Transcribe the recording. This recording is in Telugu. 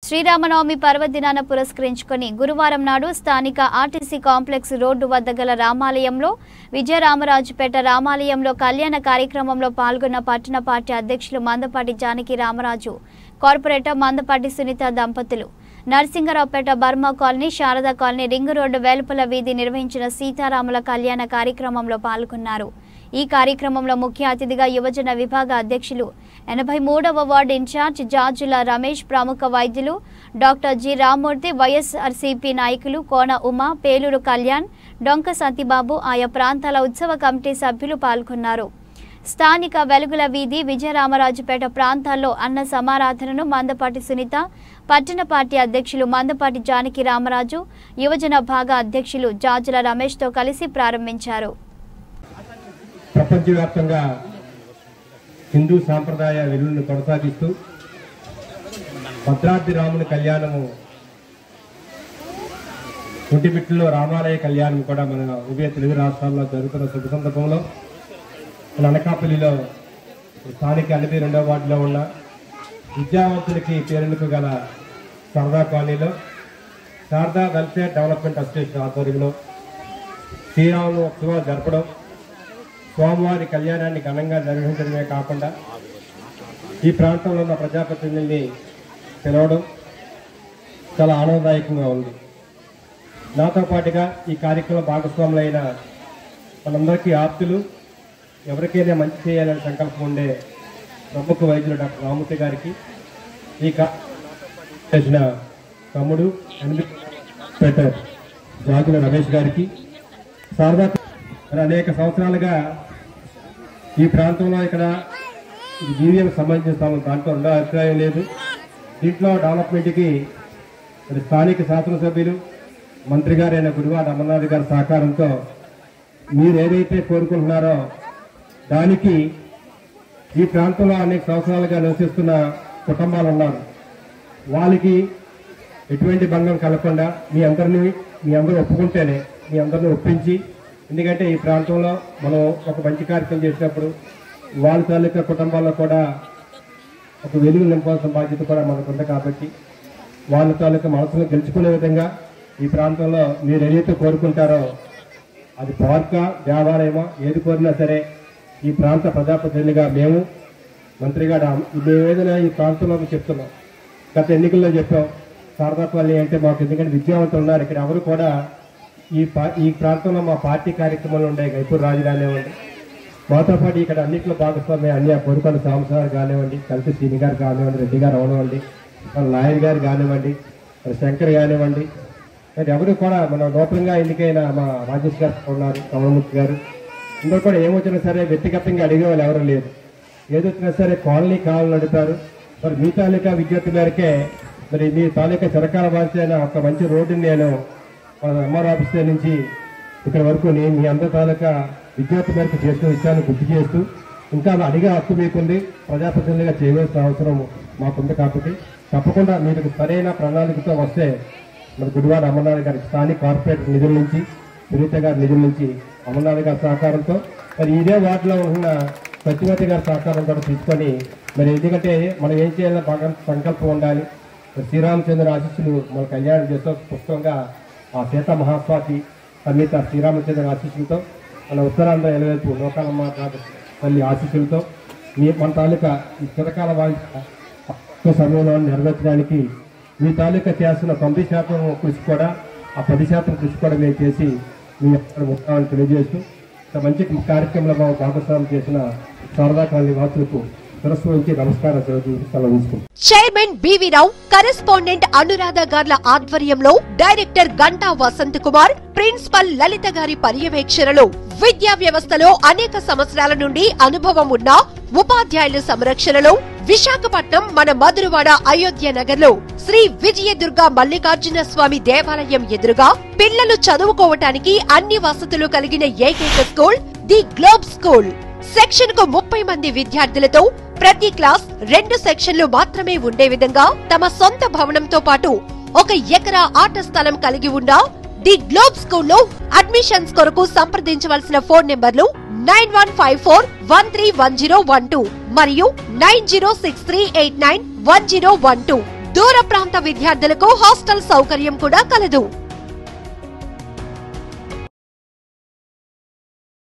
శ్రీరామనవమి పర్వదినాన పురస్కరించుకొని గురువారం నాడు స్థానిక ఆర్టీసీ కాంప్లెక్స్ రోడ్డు వద్ద గల రామాలయంలో విజయరామరాజుపేట రామాలయంలో కళ్యాణ కార్యక్రమంలో పాల్గొన్న పట్టణ పార్టీ అధ్యక్షులు మందపాటి జానకి రామరాజు, కార్పొరేటర్ మందపాటి సునీత దంపతులు, Narasingaraopeta Burma colony, Sharada colony, ring road వేలుపల వీధి నిర్వహించిన సీతారాముల కళ్యాణ కార్యక్రమంలో పాల్గొన్నారు. ఈ కార్యక్రమంలో ముఖ్య అతిథిగా యువజన విభాగ అధ్యక్షులు 83వ వార్డు ఇన్ఛార్జ్ జాజుల రమేష్, ప్రముఖ వైద్యులు డాక్టర్ జి రామ్మూర్తి, వైఎస్ఆర్సీపీ నాయకులు కోన ఉమా, పేలూరు కళ్యాణ్, డొంక సతీబాబు, ఆయా ప్రాంతాల ఉత్సవ కమిటీ సభ్యులు పాల్గొన్నారు. స్థానిక వెలుగుల వీధి, విజయరామరాజుపేట ప్రాంతాల్లో అన్న సమారాధనను మందపాటి సునీత, పట్టణ పార్టీ అధ్యక్షులు మందపాటి జానకి రామరాజు, యువజన భాగ అధ్యక్షులు జాజుల రమేష్తో కలిసి ప్రారంభించారు. ప్రపంచవ్యాప్తంగా హిందూ సాంప్రదాయ విలువలను కొనసాగిస్తూ భద్రాద్రి రాముని కళ్యాణము, కుంటిబిట్టులో రామాలయ కళ్యాణం కూడా మన ఉభయ తెలుగు రాష్ట్రాల్లో జరుగుతున్న శుభ సందర్భంలో మన అనకాపల్లిలో స్థానిక 82వ వార్డులో ఉన్న విద్యావంతులకి పేరెందుకు గల శారదా కాలనీలో శారదా వెల్ఫేర్ డెవలప్మెంట్ అసోసియేషన్ ఆధ్వర్యంలో శ్రీరాములు ఉత్సవాలు జరపడం, స్వామివారి కళ్యాణాన్ని ఘనంగా నిర్వహించడమే కాకుండా ఈ ప్రాంతంలో ఉన్న ప్రజాప్రతినిధుల్ని పిలవడం చాలా ఆనందదాయకంగా ఉంది. నాతో పాటుగా ఈ కార్యక్రమం భాగస్వాములైన మనందరికీ ఆప్తులు, ఎవరికైనా మంచి చేయాలని సంకల్పం ఉండే ప్రముఖ వైద్యులు డాక్టర్ రామ్మూర్తి గారికి, ఈ చేసిన తమ్ముడు ఎన్బిటర్ జాజుల రమేష్ గారికి, శారదా అనేక సంవత్సరాలుగా ఈ ప్రాంతంలో ఇక్కడ జీవీఎం సంబంధించిన స్థలం, దాంట్లో రెండో అభిప్రాయం లేదు. దీంట్లో డెవలప్మెంట్కి స్థానిక శాసనసభ్యులు, మంత్రి గారైన గురువాడ అమర్నాథ్ గారి సహకారంతో మీరు ఏదైతే కోరుకుంటున్నారో దానికి ఈ ప్రాంతంలో అనేక సంవత్సరాలుగా నివసిస్తున్న కుటుంబాలు ఉన్నారు. వాళ్ళకి ఎటువంటి భంగం కలగకుండా మీ అందరూ ఒప్పుకుంటేనే, మీ అందరినీ ఒప్పించి, ఎందుకంటే ఈ ప్రాంతంలో మనం ఒక మంచి కార్యక్రమం చేసినప్పుడు వాళ్ళ తాలూకా కుటుంబాల్లో కూడా ఒక వెలుగు నింపాల్సిన బాధ్యత కూడా మనకు ఉంది. కాబట్టి వాళ్ళ తాలూకా మనసును గెలుచుకునే విధంగా ఈ ప్రాంతంలో మీరు ఏదైతే కోరుకుంటారో, అది పార్కా, దేవాలయమా, ఏది కోరినా సరే ఈ ప్రాంత ప్రజాప్రతినిధిగా మేము, మంత్రిగా మేము ఏదైనా ఈ ప్రాంతంలో చెప్తున్నాం. గత ఎన్నికల్లో చెప్పాం, శారదాపల్లి అంటే మాకు ఎందుకంటే విద్యావంతులు ఉన్నారు ఇక్కడ, ఎవరు కూడా ఈ ప్రాంతంలో మా పార్టీ కార్యక్రమాలు ఉండే గైపూర్ రాజు కానివ్వండి, మాతో పాటు ఇక్కడ అన్నింటిలో భాగస్వామ్యం అన్ని బొరుకొండ సాంబశివరావు కానివ్వండి, కలిసి శ్రీని గారు కానివ్వండి, రెడ్డి గారు అవనివ్వండి, మన నాయర్ గారు కానివ్వండి, శంకర్ కానివ్వండి, మరి ఎవరు కూడా మన నూతనంగా ఎన్నికైన మా రాజేష్ గారు ఉన్నారు, కమలమూర్తి గారు, అందరూ కూడా ఏమొచ్చినా సరే వ్యక్తిగతంగా అడిగే వాళ్ళు ఎవరు లేరు. ఏదొచ్చినా సరే కాలనీ కావాలని అడుగుతారు. మరి మీ తాలూకా విజ్ఞప్తి మేరకే మరి మీ తాలూకా చిరకాల బాధ్యత ఒక మంచి రోడ్డుని నేను ఎంఆర్ ఆఫీస్ నుంచి ఇక్కడ వరకు మీ అందరి తాలూకా విజ్ఞప్తి మేరకు చేసిన విషయాన్ని గుర్తు చేస్తూ, ఇంకా అడిగే హక్కు మీకుంది, ప్రజాప్రతినిధిగా చేయవలసిన అవసరం మాకుంది. కాబట్టి తప్పకుండా మీరు సరైన ప్రణాళికతో వస్తే మరి గుడివాడ అమర్నాథ్ గారి స్థానిక కార్పొరేటర్ నిధుల నుంచి, సునీత గారి నిధుల నుంచి, అమర్నాథ్ గారి సహకారంతో, మరి ఇదే వార్డులో ఉన్న సత్యవతి గారి సహకారం కూడా తీసుకొని, మరి ఎందుకంటే మనం ఏం చేయాలన్న బాగా సంకల్పం ఉండాలి. శ్రీరామచంద్ర ఆశీస్సులు మన కళ్యాణం చేస్తూ పుస్తకంగా ఆ సీతా మహాస్వాతి సమేత శ్రీరామచంద్ర ఆశీస్సులతో, మన ఉత్తరాంధ్ర ఎలవైపు లోకాలమ్మ తల్లి ఆశీస్సులతో మన తాలూకా ఈ చిరకాల వాయిద్య సమయంలో నెరవేర్చడానికి మీ తాలూకా చేస్తున్న 90% కృషి కూడా, ఆ 10% కృషి కూడా మేము చేసి మీ ఉంటామని తెలియజేస్తూ, మంచి కార్యక్రమంలో భాగస్వామ్యం చేసిన శారదా కాలనీ వాసులకు శిరస్సు నుంచి నమస్కారం సెలవుకుంటున్నాం. Chairman B V, correspondent Anuradha గార్ల ఆధ్వర్యంలో డైరెక్టర్ గంటా వసంత్ కుమార్, ప్రిన్సిపల్ లలిత గారి పర్యవేక్షణలో విద్యా వ్యవస్థలో అనేక సంవత్సరాల నుండి అనుభవం ఉన్న ఉపాధ్యాయుల సంరక్షణలో విశాఖపట్నం మన మధురవాడ అయోధ్య నగర్ లో శ్రీ విజయదుర్గ మల్లికార్జున స్వామి దేవాలయం ఎదురుగా పిల్లలు చదువుకోవటానికి అన్ని వసతులు కలిగిన ఏకైక school The Globe School. Section కు 30 మంది విద్యార్థులతో ప్రతి క్లాస్ 2 సెక్షన్లు మాత్రమే ఉండే విధంగా తమ సొంత భవనంతో పాటు 1 ఎకరా ఆట స్థలం కలిగి ఉన్న ది గ్లోబ్ స్కూల్లో అడ్మిషన్స్ కొరకు సంప్రదించవలసిన ఫోన్ నెంబర్లు 9154131012 మరియు 9063891012. దూర ప్రాంత విద్యార్థులకు హాస్టల్ సౌకర్యం కూడా కలదు.